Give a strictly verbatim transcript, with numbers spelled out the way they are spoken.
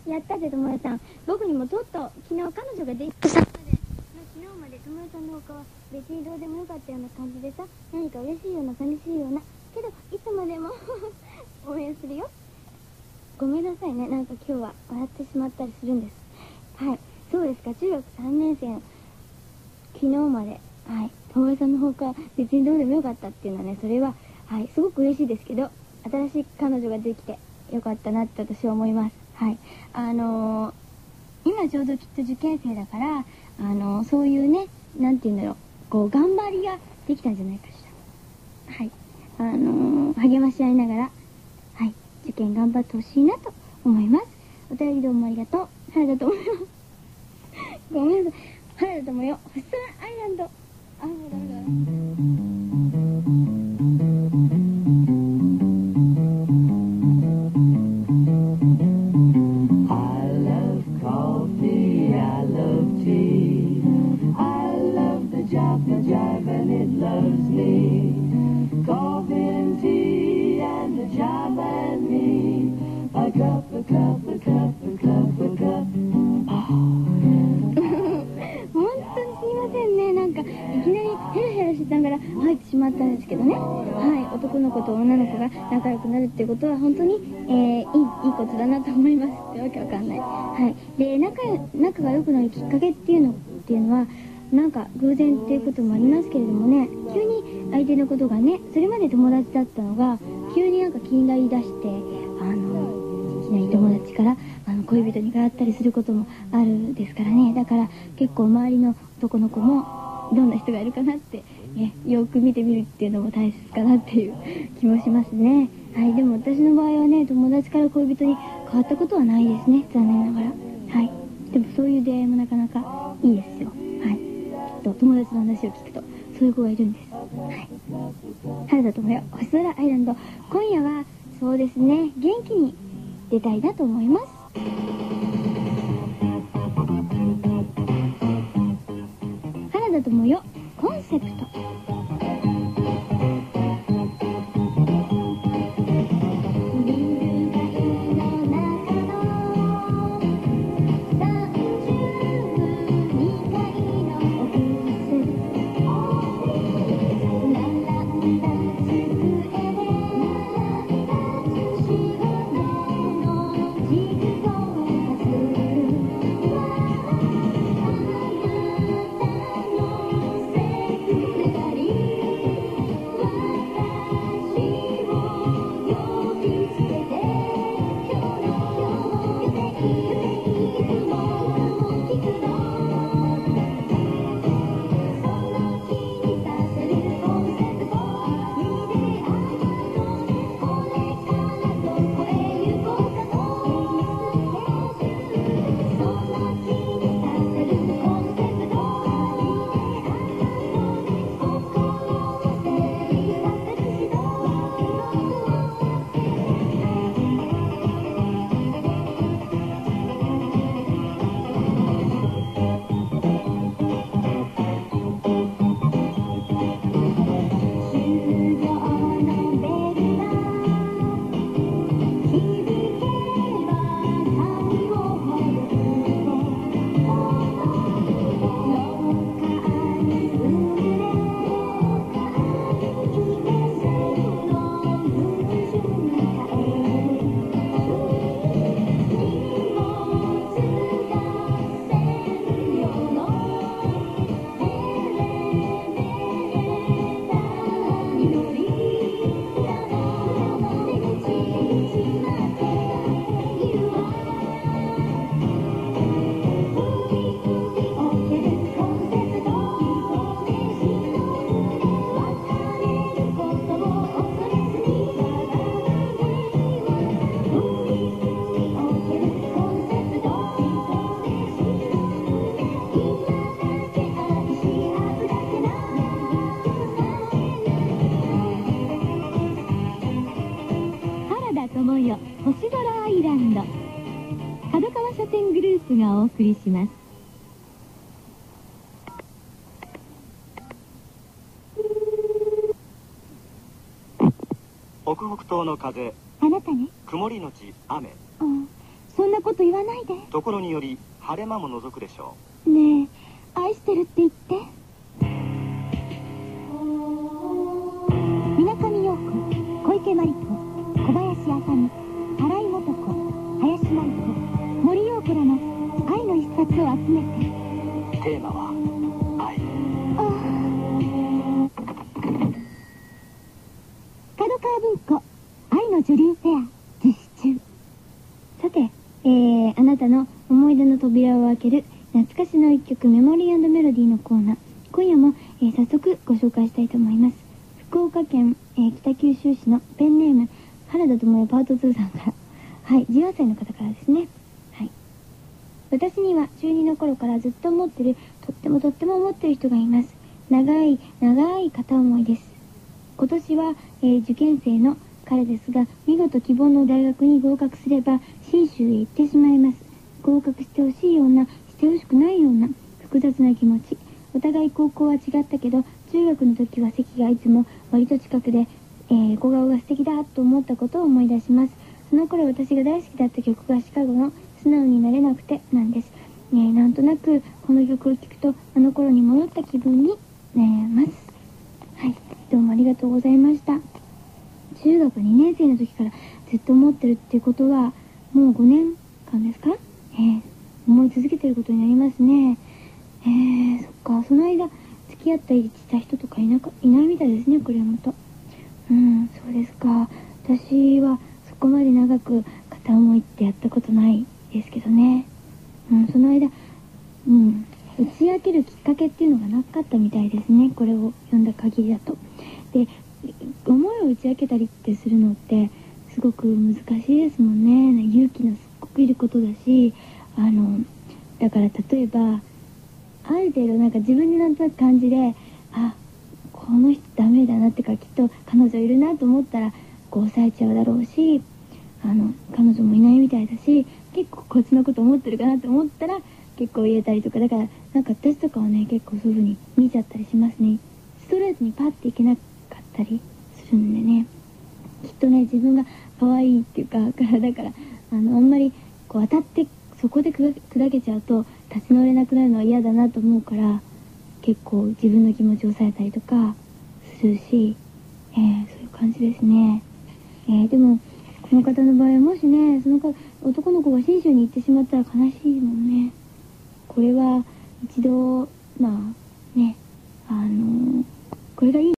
やったぜ友達さん。僕にもとっと昨日彼女ができたまで、昨日まで友達さんの他は別にどうでもよかったような感じでさ、何か嬉しいような寂しいようなけどいつまでも応援するよ。ごめんなさいね、なんか今日は笑ってしまったりするんです。はい、そうですか。中学さんねん生の昨日まで、はい、友達さんの方か別にどうでもよかったっていうのはね、それは、はい、すごく嬉しいですけど、新しい彼女ができてよかったなって私は思います。はい、あのー、今ちょうどきっと受験生だから、あのー、そういうね、なんていうんだろう、こう頑張りができたんじゃないかしら。はい、あのー、励まし合いながら、はい、受験頑張ってほしいなと思います。お便りどうもありがとう。原田と思います。ごめんなさい。原田ともよ、星空アイランド。あ、もうダメだ。I love coffee, I love tea, I love the jive, the jive and it loves me. Coffee and tea and the jive and me. A cup, a cup, a cup, a cup, a cup. 本当にすいませんね。なんかいきなりヘラヘラしてたから入ってしまったんですけどね。はい、男の子と女の子が仲良くなるっていうことは本当に、えー、いいいいことだなと思いますってわけわかんない。はい、で仲仲が良くなるきっかけっていうのっていうのはなんか偶然っていうこともありますけれどもね、急に相手のことがね、それまで友達だったのが急になんか気になりだして、あのいきなり友達からあの恋人に変わったりすることもあるですからね。だから結構周りの男の子もどんな人がいるかなって、ね、よく見てみるっていうのも大切かなっていう気もしますね。はい、でも私の場合はね、友達から恋人に変わったことはないですね、残念ながら。はい、でもそういう出会いもなかなかいいですよ。はい、きっと友達の話を聞くとそういう子がいるんです。はい、原田知世、星空アイランド。今夜はそうですね、元気に出たいなと思います。原田知世コンセプト。星空アイランド、角川書店グループがお送りします。 北北東の風、 あなたね。 曇りのち雨。 ああ、そんななこと言わないで。 ところにより晴れ間も除くでしょう。ねえ、愛してるって言って。水上陽子、小池真理子、小林麻美、新井素子、林真理子、森陽子らの愛の一冊を集めて。 テーマは愛。 角川文庫愛の女流フェア実施中。さて、えー、あなたの思い出の扉を開ける懐かしの一曲メモリー&メロディーのコーナー。今夜も、えー、早速ご紹介したいと思います。福岡県、えー、北九州市のペンネーム原田智也パートツーさんから、はい、じゅうはっさいの方からですね。はい。私には中にの頃からずっと思ってる、とってもとっても思ってる人がいます。長い長い片思いです。今年は、えー、受験生の彼ですが、見事希望の大学に合格すれば信州へ行ってしまいます。合格してほしいような、してほしくないような複雑な気持ち。お互い高校は違ったけど、中学の時は席がいつも割と近くで、えー、小顔が素敵だと思ったことを思い出します。その頃私が大好きだった曲がシカゴの素直になれなくてなんです。えー、なんとなくこの曲を聴くとあの頃に戻った気分になります。はい、どうもありがとうございました。中学にねん生の時からずっと思ってるっていうことはもうごねんかんですか、えー、思い続けてることになりますね。えー、そっか、その間付き合ったりした人とかいなかいないみたいですね、これもと。うん、そうですか。私はそこまで長く片思いってやったことないですけどね。うん、その間、うん、打ち明けるきっかけっていうのがなかったみたいですね、これを読んだ限りだと。で、思いを打ち明けたりってするのってすごく難しいですもんね。勇気のすっごくいることだし、あのだから例えばある程度なんか自分でなんとなく感じで、あ、この人ダメだなってか、きっと彼女いるなと思ったらこう抑えちゃうだろうし、あの彼女もいないみたいだし、結構こっちのこと思ってるかなと思ったら結構言えたりとか、だからなんか私とかはね、結構そういう風に見ちゃったりしますね。ストレートにパッていけなかったりするんでね、きっとね、自分が可愛いっていうか、だからあのあんまりこう当たってそこで砕けちゃうと立ち直れなくなるのは嫌だなと思うから、結構自分の気持ちを抑えたりとかするし、えー、そういう感じですね。えー、でもこの方の場合はもしね、そのか男の子が信州に行ってしまったら悲しいもんね。これは一度まあね、あのー、これがいい